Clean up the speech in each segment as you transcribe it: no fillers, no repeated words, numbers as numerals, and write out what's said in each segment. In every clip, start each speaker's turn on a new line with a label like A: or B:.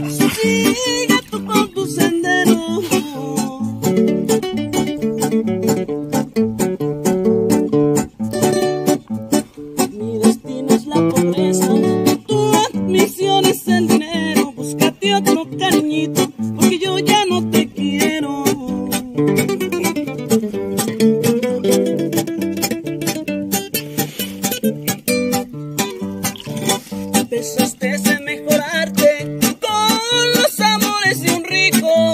A: Sigue tú con tu sendero. Mi destino es la pobreza, tu admisión es el dinero. Búscate otro cariñito, porque yo ya no te quiero. Empezaste a mejorarte con los amores de un rico.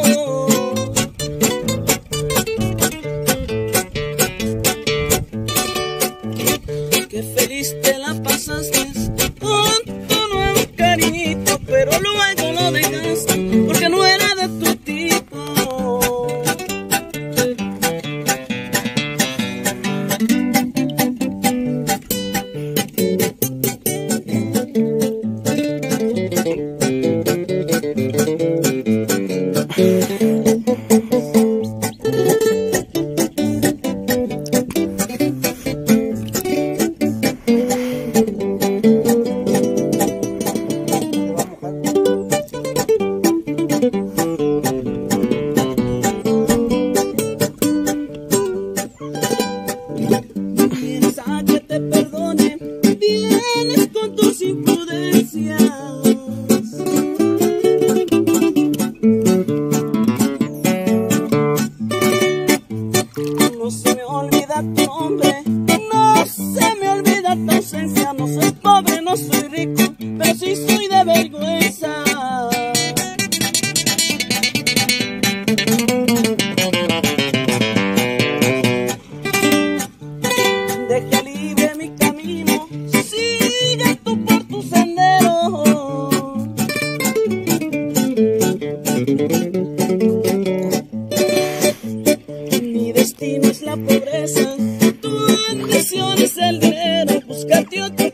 A: Qué feliz te la pasaste con tu nuevo cariñito, pero luego lo dejaste porque no era de tu tipo. Quieres a que te perdone, vienes con tus imprudencias. No se me olvida tu nombre, no se me olvida tu ausencia. No soy pobre, no soy rico, pero sí soy de vergüenza. Deja libre mi camino, sigue tú por tu sendero. Mi destino es la pobreza, tu ambición es el dinero. Búscate otro